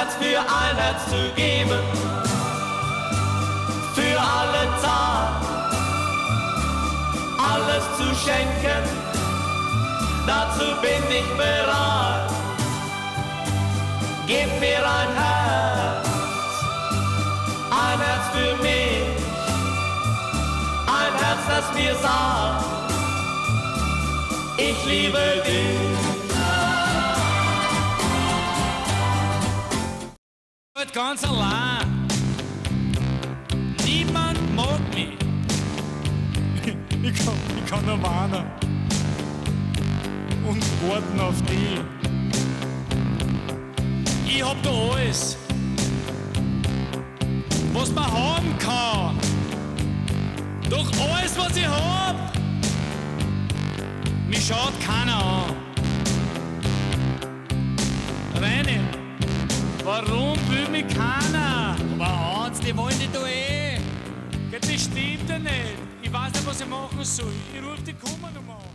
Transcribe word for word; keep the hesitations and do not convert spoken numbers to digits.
Herz für ein Herz zu geben, für alle Zeit, alles zu schenken, dazu bin ich bereit. Gib mir ein Herz, ein Herz für mich, ein Herz, das mir sagt, ich liebe dich. Ganz allein. Niemand mag mich. Ich kann, ich kann nur warnen und warten auf dich. Ich hab da alles, was man haben kann. Doch alles, was ich hab, mich schaut keiner an. Reine. Warum will mich keiner? Aber Arzt, die wollen dich da eh. Das stimmt ja nicht. Ich weiß nicht, was ich machen soll. Ich ruf die Kummer nochmal an.